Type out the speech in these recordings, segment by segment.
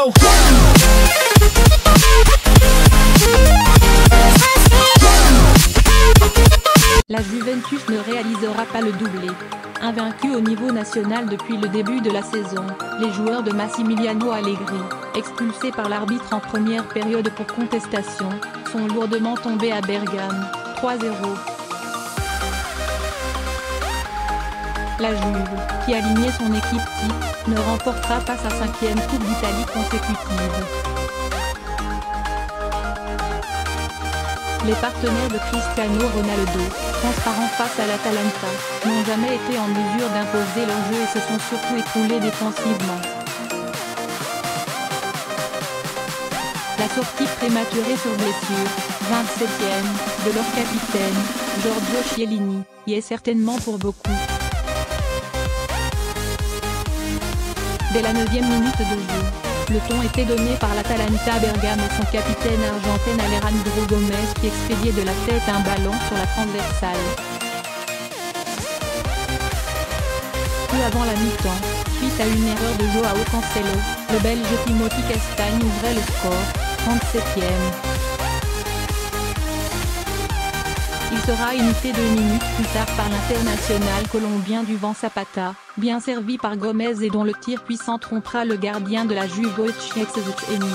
go. La Juventus ne réalisera pas le doublé. Invaincus au niveau national depuis le début de la saison, les joueurs de Massimiliano Allegri, expulsés par l'arbitre en première période pour contestation, sont lourdement tombés à Bergame, 3-0. La Juve, qui alignait son équipe type, ne remportera pas sa 5e Coupe d'Italie consécutive. Les partenaires de Cristiano Ronaldo, transparents face à l'Atalanta, n'ont jamais été en mesure d'imposer leur jeu et se sont surtout écroulés défensivement. La sortie prématurée sur blessure, 27e, de leur capitaine, Giorgio Chiellini, y est certainement pour beaucoup. Dès la 9e minute de jeu, le ton était donné par l'Atalanta Bergame et son capitaine argentin Alejandro Gomez qui expédiait de la tête un ballon sur la transversale. Peu avant la mi-temps, suite à une erreur de Joao Cancelo, le Belge Timothy Castagne ouvrait le score, 37e. Il sera imité 2 minutes plus tard par l'international colombien Duvan Zapata, bien servi par Gomez et dont le tir puissant trompera le gardien de la Juve Wojciech Szczesny.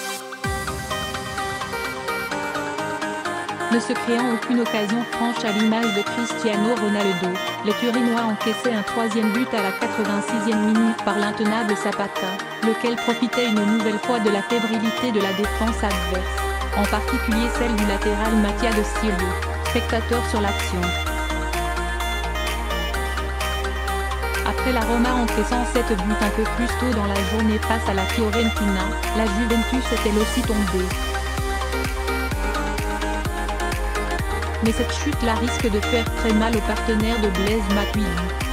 Ne se créant aucune occasion franche à l'image de Cristiano Ronaldo, les Turinois encaissaient un 3e but à la 86e minute par l'intenable Zapata, lequel profitait une nouvelle fois de la fébrilité de la défense adverse, en particulier celle du latéral Mattia De Sciglio, spectateur sur l'action. Après la Roma encaissant 7 buts un peu plus tôt dans la journée face à la Fiorentina, la Juventus est elle aussi tombée. Mais cette chute-là risque de faire très mal aux partenaires de Blaise Matuidi.